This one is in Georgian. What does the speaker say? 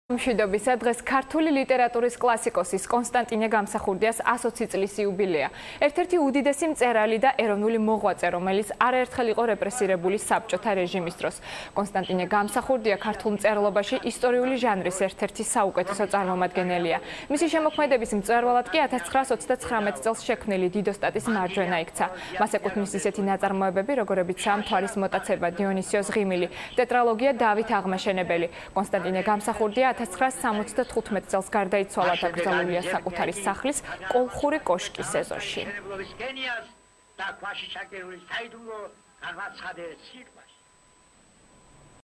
მშვიდობისა დღეს ქართული ლიტერატურის კლასიკოსის კონსტანტინე გამსახურდიას 120 წლის იუბილეა. ერთ-ერთი უდიდესი მწერალი და ეროვნული მოღვაწე, რომელიც არაერთხელ იყო რეპრესირებული საბჭოთა რეჟიმის დროს. კონსტანტინე გამსახურდია ქართულ მწერლობაში ისტორიული ჟანრის ერთ-ერთი საუკეთესო წარმომადგენელია. მისი შემოქმედების მწვერვალად კი 1929 წელს შექმნილი დიდოსტატის მარჯვენა იქცა. მას ეკუთვნის ისეთი ნაწარმოებები, როგორებიცაა მთვარის მოტაცება, დიონისიოს ღიმილი, ტეტრალოგია დავით აღმაშენებელი. კონსტანტინე გამსახურდია 1975 წელს გარდაიცვალა და გრძელულია საკუთარი სახლის კოლხური კოშკის ეზოში.